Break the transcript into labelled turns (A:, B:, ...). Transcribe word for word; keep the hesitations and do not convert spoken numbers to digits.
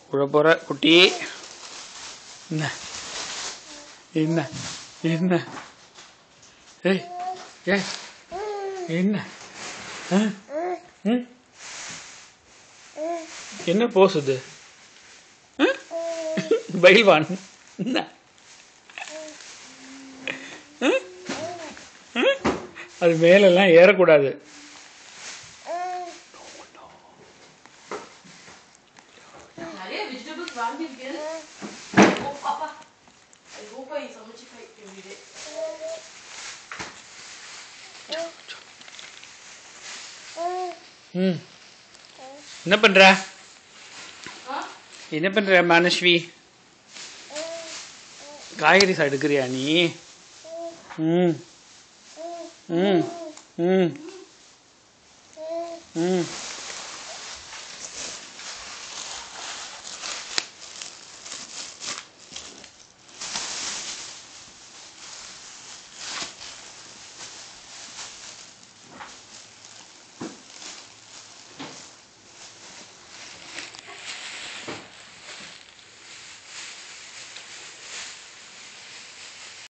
A: உள்ள போற குட்டி. என்ன என்ன என்ன ஏய் ஏய் என்ன என்ன போசுது பைல்வான்? என்ன அது மேலெல்லாம் ஏறக்கூடாது. ம் என்ன பண்ற என்ன பண்ற மனஸ்வி? காய்கறி எடுக்கிறியா நீ? ம் ம் ம் ம்